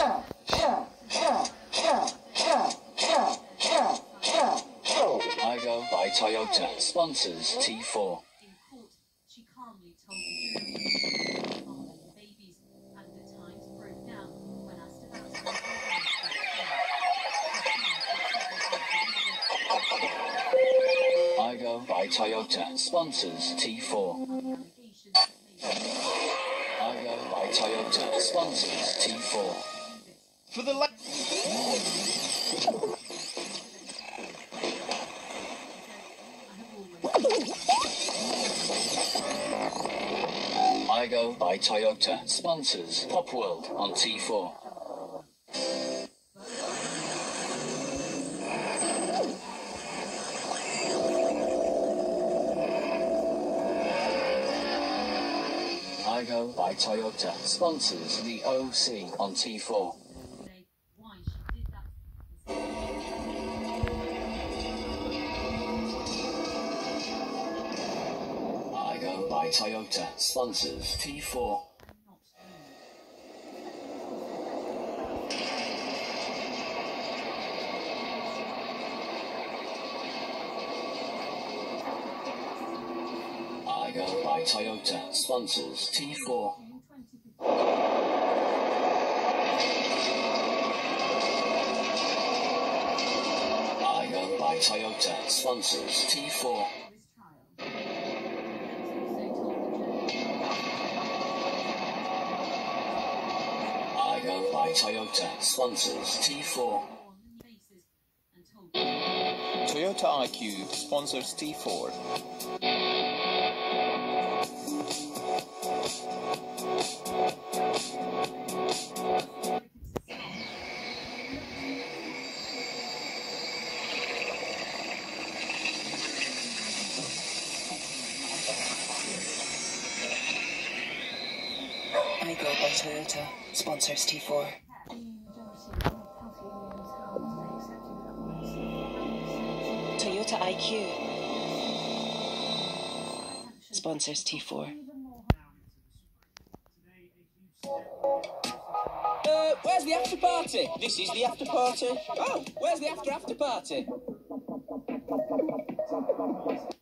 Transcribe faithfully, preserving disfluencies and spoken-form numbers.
Igo by Toyota sponsors T four. In court, she calmly told the jury following the babies, and at times broke down when asked about her. Igo by Toyota sponsors T four. Igo by Toyota sponsors T four. For the la- Igo by Toyota sponsors Pop World on T four. Igo by Toyota sponsors the O C on T four. Why she did that. Igo by Toyota sponsors T four. Igo by Toyota sponsors T four. Igo by Toyota sponsors T four. Igo by Toyota sponsors T four. Toyota I Q sponsors T four. Igo by Toyota sponsors T four. Toyota I Q sponsors T four. Uh, where's the after party? This is the after party. Oh, where's the after after party?